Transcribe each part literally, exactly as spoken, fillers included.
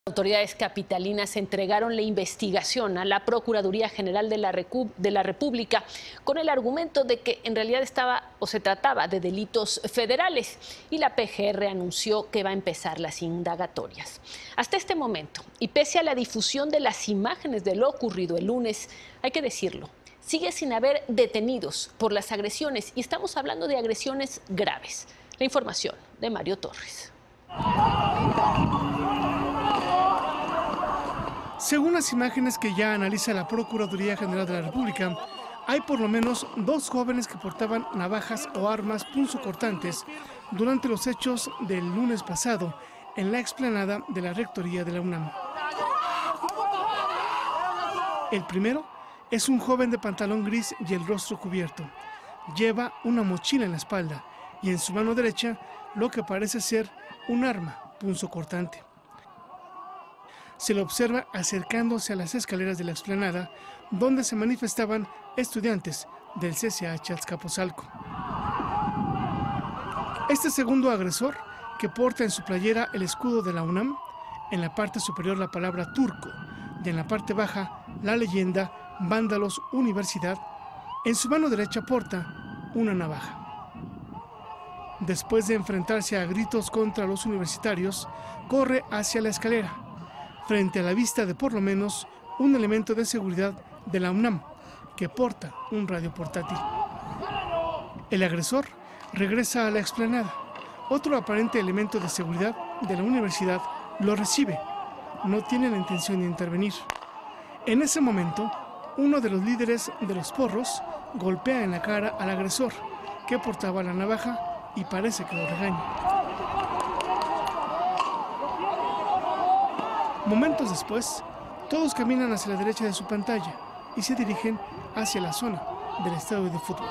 Autoridades capitalinas entregaron la investigación a la Procuraduría General de la, Recu de la República con el argumento de que en realidad estaba o se trataba de delitos federales, y la P G R anunció que va a empezar las indagatorias. Hasta este momento, y pese a la difusión de las imágenes de lo ocurrido el lunes, hay que decirlo, sigue sin haber detenidos por las agresiones, y estamos hablando de agresiones graves. La información de Mario Torres. Según las imágenes que ya analiza la Procuraduría General de la República, hay por lo menos dos jóvenes que portaban navajas o armas punzocortantes durante los hechos del lunes pasado en la explanada de la Rectoría de la UNAM. El primero es un joven de pantalón gris y el rostro cubierto. Lleva una mochila en la espalda y en su mano derecha lo que parece ser un arma punzocortante. Se lo observa acercándose a las escaleras de la explanada, donde se manifestaban estudiantes del C C H Azcapotzalco. Este segundo agresor, que porta en su playera el escudo de la UNAM, en la parte superior la palabra turco y en la parte baja la leyenda Vándalos Universidad, en su mano derecha porta una navaja. Después de enfrentarse a gritos contra los universitarios, corre hacia la escalera, frente a la vista de por lo menos un elemento de seguridad de la UNAM, que porta un radio portátil. El agresor regresa a la explanada. Otro aparente elemento de seguridad de la universidad lo recibe. No tiene la intención de intervenir. En ese momento, uno de los líderes de los porros golpea en la cara al agresor, que portaba la navaja, y parece que lo regaña. Momentos después, todos caminan hacia la derecha de su pantalla y se dirigen hacia la zona del estadio de fútbol.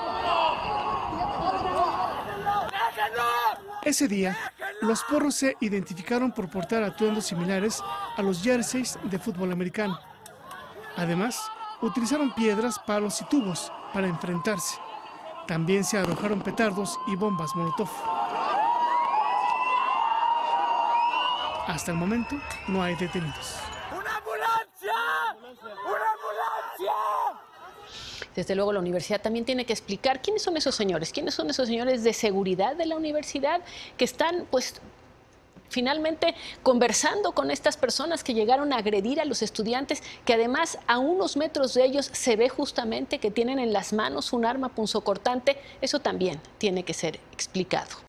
Ese día, los porros se identificaron por portar atuendos similares a los jerseys de fútbol americano. Además, utilizaron piedras, palos y tubos para enfrentarse. También se arrojaron petardos y bombas molotov. Hasta el momento no hay detenidos. ¡Una ambulancia! ¡Una ambulancia! Desde luego la universidad también tiene que explicar quiénes son esos señores, quiénes son esos señores de seguridad de la universidad que están, pues, finalmente conversando con estas personas que llegaron a agredir a los estudiantes, que además a unos metros de ellos se ve justamente que tienen en las manos un arma punzocortante. Eso también tiene que ser explicado.